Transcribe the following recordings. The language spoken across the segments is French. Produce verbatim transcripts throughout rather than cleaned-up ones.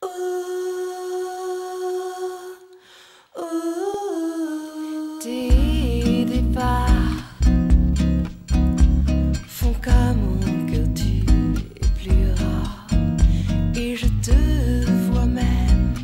Tes départs font qu'à mon cœur tu es plus rare, et je te vois même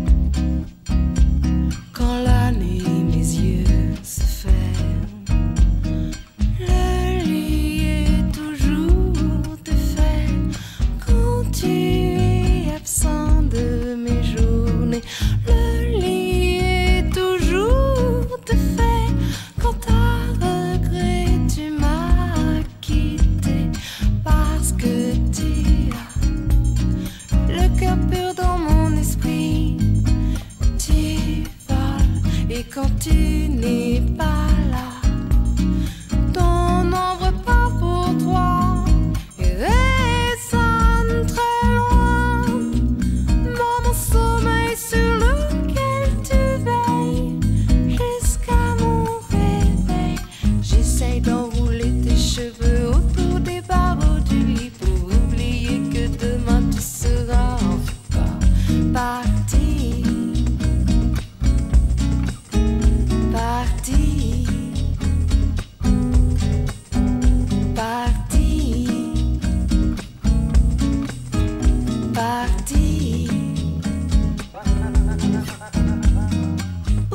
quand la nuit mes yeux se ferment. Le lit est toujours défait quand tu es absent de mes journées. Le lit est toujours défait quand à regret tu m'as quitté, parce que tu as le cœur pur dans mon esprit. Tu voles et quand tu n'es pas là, ton ombre part pour toi et résonne très loin dans mon sommeil sur lequel tu veilles jusqu'à mon réveil. J'essaye d'enrouler tes cheveux autour des barreaux du lit pour oublier que demain tu seras encore parti, parti, parti, parti. Ouh,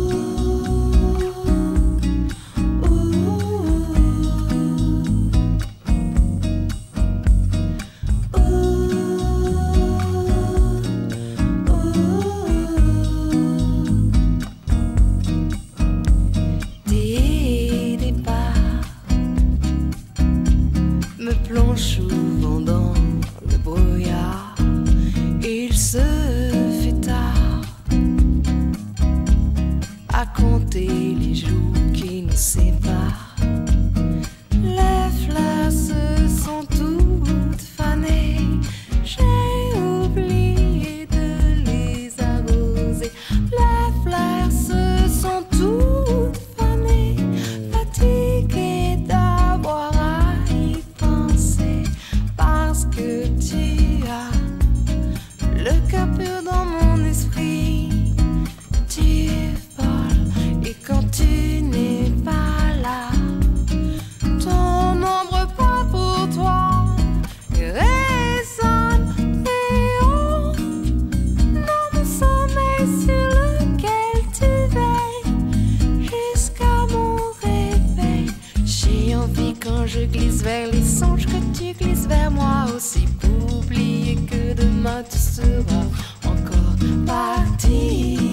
tes départs me plongent souvent dans le brouillard. Il se fait tard à compter les jours qui nous séparent. Les fleurs se sont toutes fanées, j'ai oublié de les arroser. Les fleurs se sont toutes fanées, fatiguées d'avoir à y penser, parce que tu as le cœur pur dans mon esprit. Tu voles et quand tu n'es pas là, ton ombre part pour toi et résonne très haut dans mon sommeil sur lequel tu veilles jusqu'à mon réveil. J'ai envie quand je glisse vers les songes que tu glisses vers moi aussi, pour oublier que demain tu seras encore parti.